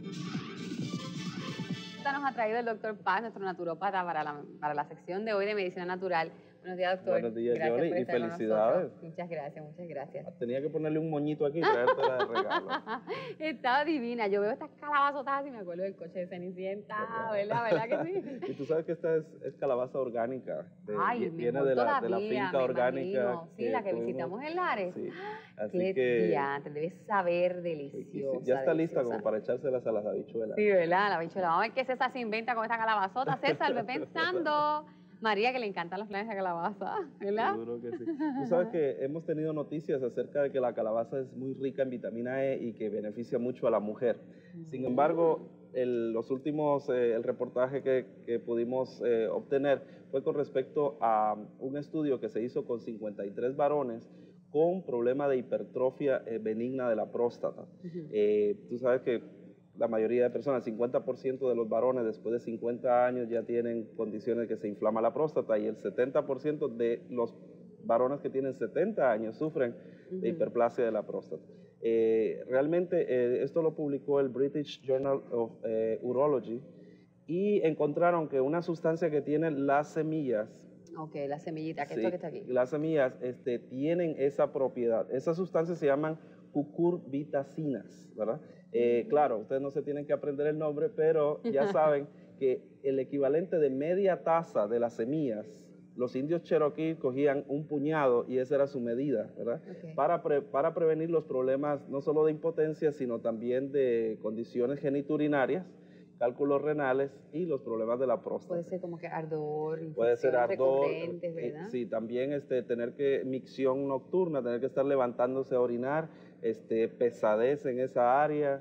Nos ha traído el doctor Paz, nuestro naturópata, para la sección de hoy de Medicina Natural. Buenos días, doctor. Buenos días, gracias Yoli, por y estar con felicidades. nosotros. Muchas gracias, muchas gracias. Tenía que ponerle un moñito aquí y traértela de regalo. Estaba divina. Yo veo estas calabazotas y me acuerdo del coche de Cenicienta, ¿verdad? ¿Verdad que sí? Y tú sabes que esta es calabaza orgánica. Ay, viene de la finca orgánica. Imagino. Sí, la que visitamos en Lares. Sí. Así Qué que diantre, debe saber deliciosa. ya está lista deliciosa. como para echárselas a las habichuelas. Sí, ¿verdad? La habichuela. Vamos a ver qué César se inventa con esta calabazota. César, ve pensando. María, que le encantan los planes de calabaza, ¿verdad? Seguro que sí. Tú sabes que hemos tenido noticias acerca de que la calabaza es muy rica en vitamina E y que beneficia mucho a la mujer. Sin embargo, los últimos, el reportaje que pudimos obtener fue con respecto a un estudio que se hizo con 53 varones con problema de hipertrofia benigna de la próstata. Tú sabes que la mayoría de personas, el 50% de los varones después de 50 años ya tienen condiciones que se inflama la próstata y el 70% de los varones que tienen 70 años sufren de hiperplasia de la próstata. Realmente esto lo publicó el British Journal of Urology y encontraron que una sustancia que tienen las semillas. Ok, la semillita, que Sí, esto que está aquí. las semillas tienen esa propiedad. Esas sustancias se llaman cucurbitacinas, ¿verdad? Claro, ustedes no se tienen que aprender el nombre, pero ya saben que el equivalente de media taza de las semillas, los indios Cherokee cogían un puñado y esa era su medida, ¿verdad? Okay. Para prevenir los problemas no solo de impotencia, sino también de condiciones geniturinarias, cálculos renales y los problemas de la próstata. Puede ser como que ardor, puede ser ardor, ¿verdad? Sí, también tener micción nocturna, tener que estar levantándose a orinar, pesadez en esa área,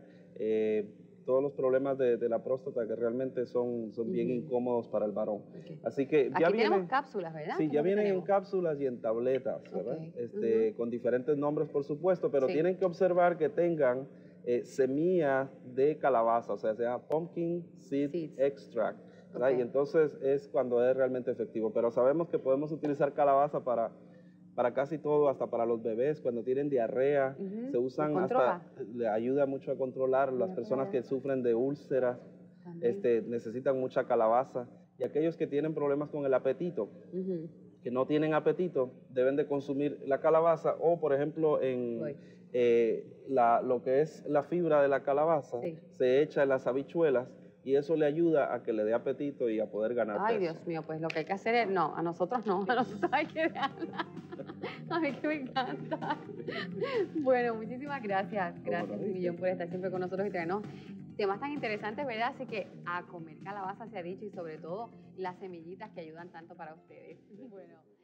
todos los problemas de la próstata que realmente son bien incómodos para el varón. Okay. Así que ya vienen, tenemos cápsulas, ¿verdad? Sí, ya vienen en cápsulas y en tabletas, ¿verdad? Okay. Con diferentes nombres, por supuesto, pero tienen que observar que tengan semilla de calabaza, o sea pumpkin seed extract, ¿verdad? Okay. Y entonces es cuando es realmente efectivo. Pero sabemos que podemos utilizar calabaza para casi todo, hasta para los bebés, cuando tienen diarrea, se usan hasta, le ayuda mucho a controlar. Las personas que sufren de úlceras, necesitan mucha calabaza. Y aquellos que tienen problemas con el apetito, que no tienen apetito, deben de consumir la calabaza o, por ejemplo, lo que es la fibra de la calabaza, se echa en las habichuelas y eso le ayuda a que le dé apetito y a poder ganar peso. Ay, Dios mío, pues lo que hay que hacer es, no, a nosotros no, a nosotros hay que dejarla. A mí que me encanta. Bueno, muchísimas gracias. Gracias un millón por estar siempre con nosotros y traernos temas tan interesantes, ¿verdad? Así que a comer calabaza se ha dicho y sobre todo las semillitas que ayudan tanto para ustedes. Bueno.